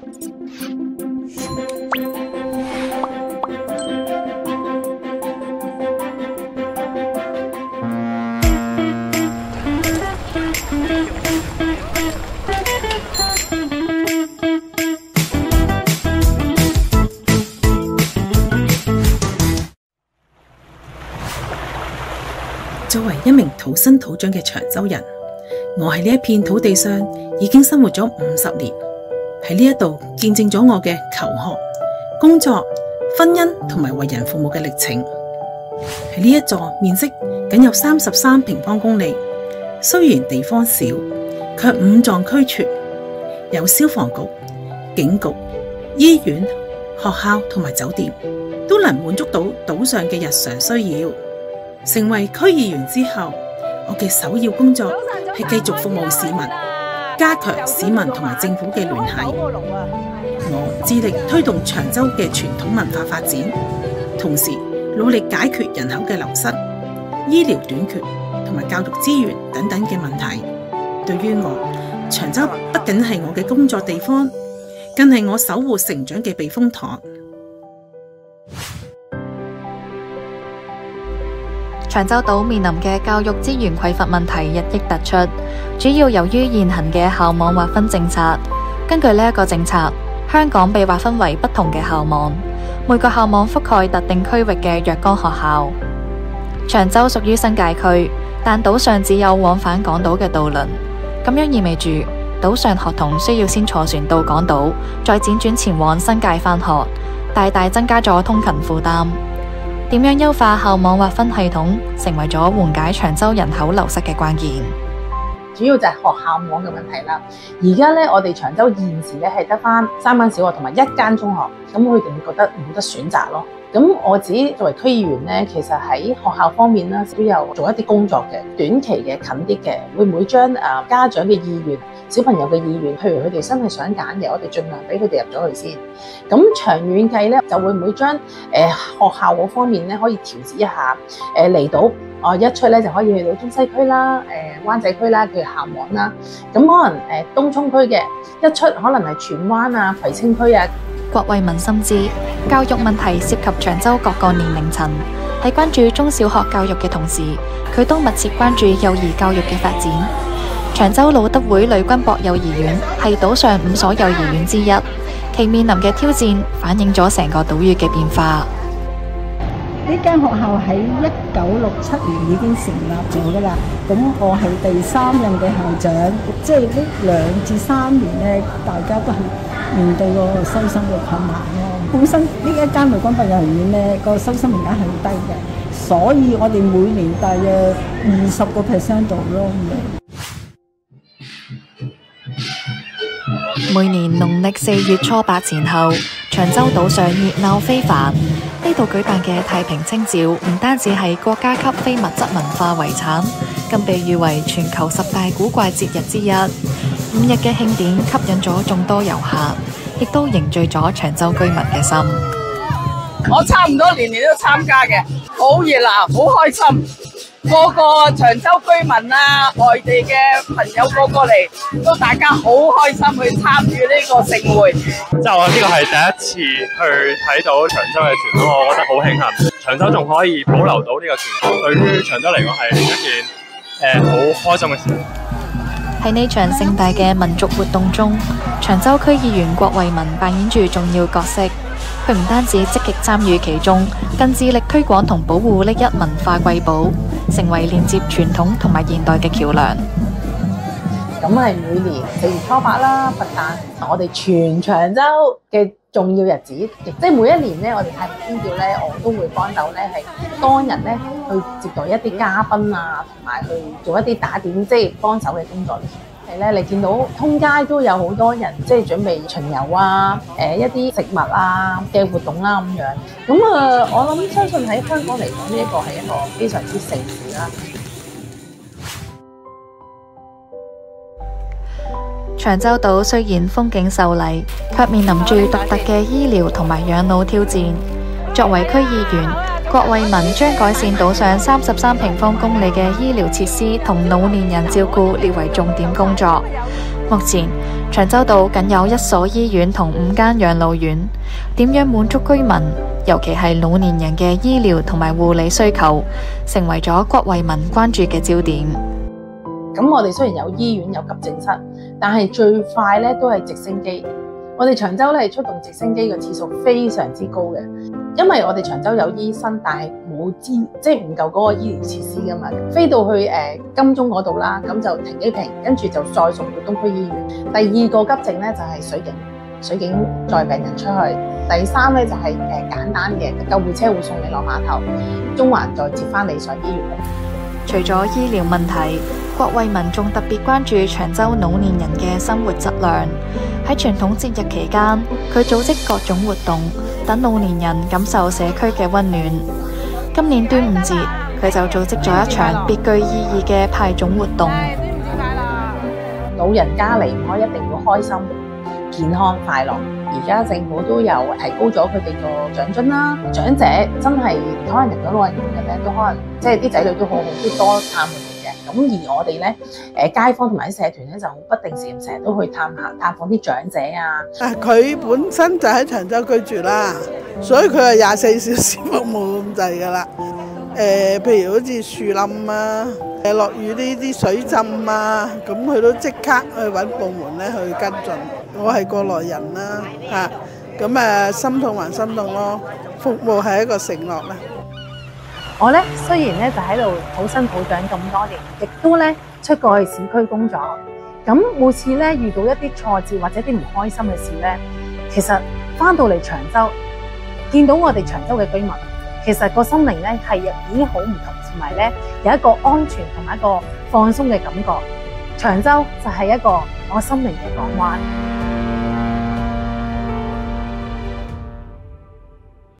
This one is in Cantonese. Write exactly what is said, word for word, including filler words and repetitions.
作為一名土生土長嘅長洲人，我喺呢一片土地上已經生活咗五十年，喺呢一度見證咗我嘅求學、工作、婚姻同埋為人父母嘅歷程。喺呢一座面積僅有三十三平方公里，雖然地方小，卻五臟俱全，有消防局、警局、醫院、學校同埋酒店，都能滿足到島上嘅日常需要。成為區議員之後，我嘅首要工作係繼續服務市民，加強市民同埋政府嘅聯繫。我致力推動長洲嘅傳統文化發展，同時努力解決人口嘅流失、醫療短缺同埋教育資源等等嘅問題。對於我，長洲不僅係我嘅工作地方，更係我守護成長嘅避風塘。 長洲島面臨嘅教育資源匱乏問題日益突出，主要由於現行嘅校網劃分政策。根據呢一個政策，香港被劃分為不同嘅校網，每個校網覆蓋特定區域嘅若干學校。長洲屬於新界區，但島上只有往返港島嘅渡輪，咁樣意味住島上學童需要先坐船到港島，再輾轉前往新界返學，大大增加咗通勤負擔。點樣優化校網劃分系統，成為咗緩解長洲人口流失嘅關鍵。 主要就係學校網嘅問題啦。而家咧，我哋長洲現時咧係得返三間小學同埋一間中學，咁佢哋會覺得冇得選擇咯。咁我自己作為區議員咧，其實喺學校方面咧都有做一啲工作嘅，短期嘅近啲嘅，會唔會將誒家長嘅意願、小朋友嘅意願，譬如佢哋真係想揀嘅，我哋盡量俾佢哋入咗去先。咁長遠計咧，就會唔會將誒、呃、學校嗰方面咧可以調節一下？誒嚟到哦一出咧就可以去到中西區啦、誒、呃、灣仔區啦，叫校網啦。咁可能誒、呃、東涌區嘅一出，可能係荃灣啊、葵青區啊。 郭惠民深知教育問題涉及長洲各個年齡層，喺關注中小學教育嘅同時，佢都密切關注幼兒教育嘅發展。長洲路德會呂君博幼兒園係島上五所幼兒園之一，其面臨嘅挑戰反映咗成個島嶼嘅變化。 呢間學校喺一九六七年已經成立咗噶啦，咁我係第三任嘅校長，即係呢兩至三年咧，大家都係面對個收生嘅困難咯。本身呢一間呂君博幼兒園咧，個收生名額係好低嘅，所以我哋每年大約二十個 percent 度咯。 每年農曆四月初八前後，長洲島上熱鬧非凡。呢度舉辦嘅太平清醮唔單止係國家級非物質文化遺產，更被譽為全球十大古怪節日之一。五日嘅慶典吸引咗眾多遊客，亦都凝聚咗長洲居民嘅心。 我差唔多年年都參加嘅，好熱鬧，好開心。個個長洲居民啊，外地嘅朋友個個嚟，都大家好開心去參與呢個盛會。 即係我呢個係第一次去睇到長洲嘅傳統，我覺得好慶幸。長洲仲可以保留到呢個傳統，對於長洲嚟講係一件誒好開心嘅事。 喺呢場盛大嘅民族活動中，長洲區議員郭惠民扮演住重要角色。佢唔單止積極參與其中，更致力推廣同保護呢一文化瑰寶，成為連接傳統同埋現代嘅橋梁。 咁係每年四月初八啦，佛誕，我哋全長洲嘅重要日子，亦即係每一年咧，我哋太平清醮咧，我都會幫手咧，係當日咧去接待一啲嘉賓啊，同埋去做一啲打點，即係幫手嘅工作。係咧，你見到通街都有好多人，即係準備巡遊啊，誒、呃、一啲食物啊嘅活動啦咁樣。咁啊、呃，我諗相信喺香港嚟講，呢一個係一個非常之盛事啦。 長洲島雖然風景秀麗，卻面臨住獨特嘅醫療同埋養老挑戰。作為區議員，郭惠民將改善島上三十三平方公里嘅醫療設施同老年人照顧列為重點工作。 目前長洲島僅有一所醫院同五間養老院，點樣滿足居民，尤其係老年人嘅醫療同埋護理需求，成為咗郭惠民關注嘅焦點。 咁我哋雖然有醫院有急症室，但係最快咧都係直升機。我哋長洲咧出動直升機嘅次數非常之高嘅，因為我哋長洲有醫生，但係冇資，即係唔夠嗰個醫療設施噶嘛。飛到去誒、呃、金鐘嗰度啦，咁就停機坪，跟住就再送到東區醫院。第二個急症咧就係、是、水警，水警載病人出去。第三咧就係、是、誒、呃、簡單嘅救護車會送你落碼頭，中環再接翻你上醫院。 除咗醫療問題，郭惠民仲特別關注長洲老年人嘅生活質量。喺傳統節日期間，佢組織各種活動，等老年人感受社區嘅溫暖。今年端午節，佢就組織咗一場別具意義嘅派粽活動。 老人家嚟唔可以一定要開心、健康、快樂。而家政府都有提高咗佢哋個獎津啦，長者真係可能入咗老人院嘅咧，都可能即係啲仔女都好好，都多探佢哋嘅。咁而我哋咧，誒街坊同埋啲社團咧，就不定時咁成日都去探下探訪啲長者啊。 啊，佢本身就喺長洲居住啦，所以佢係廿四小時服務咁滯噶啦。誒，譬如好似樹冧啊，誒落雨呢啲水浸啊，咁佢都即刻去揾部門咧去跟進。我係過來人啦，嚇咁誒心痛還心痛咯，服務係一個承諾啦。 我咧雖然咧就喺度土生土長咁多年，亦都咧出過去市區工作。咁每次咧遇到一啲挫折或者啲唔開心嘅事咧，其實翻到嚟長洲，見到我哋長洲嘅居民，其實個心靈咧係已經好唔同，同埋咧有一個安全同埋一個放鬆嘅感覺。長洲就係一個我心靈嘅港灣。